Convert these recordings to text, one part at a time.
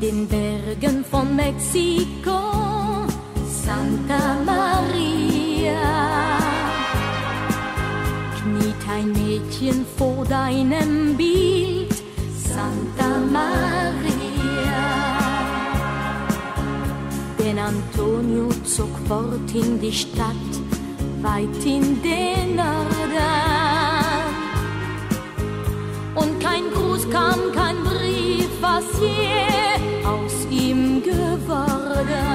den Bergen von Mexiko, Santa Maria, kniet ein Mädchen vor deinem Bild, Santa Maria. Denn Antonio zog fort in die Stadt, weit in den Norden. Und kein Gruß kam, kein Brief, was je aus ihm geworden.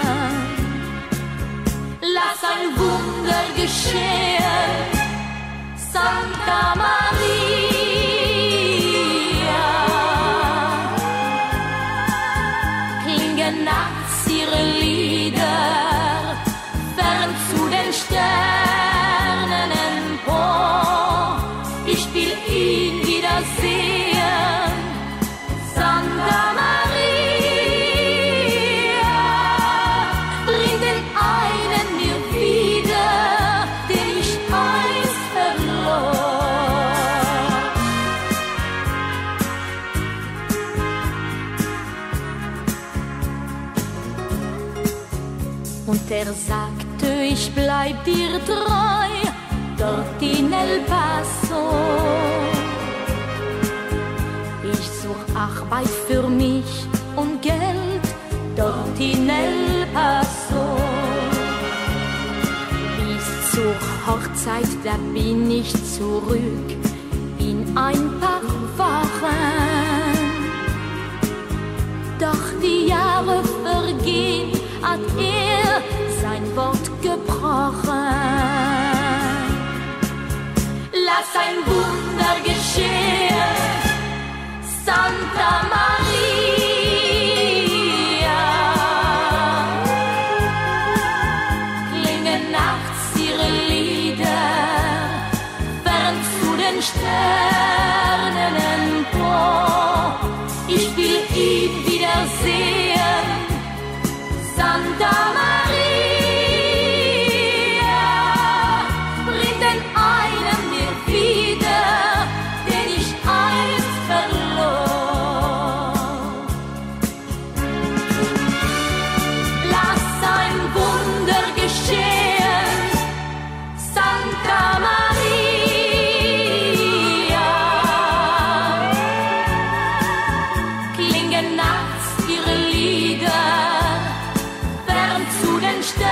Lass ein Wunder geschehen, Santa Maria. Klingen nachts ihre Lieder, fern zu den Sternen empor. Ich will ihn wiedersehen, Santa Maria. Bring den einen mir wieder, den ich einst verlor. Und er sagte, ich bleib dir treu, dort in El Paso. Ich such Arbeit für mich und Geld dort in El Paso. Bis zur Hochzeit, da bin ich zurück in ein paar Wochen. Doch die Jahre vergehen, hat er sein Wort gebrochen. Lass ein Wunder geschehen, Santa Maria. Klingen nachts ihre Lieder, fern zu den Sternen empor. Ich will ihn wiedersehen, Santa Maria. Bring den einen mir wieder, den ich einst verlor. Lass ein Wunder geschehen, Santa Maria. Klingen nachts ihre Lieder, fern zu den Sternen.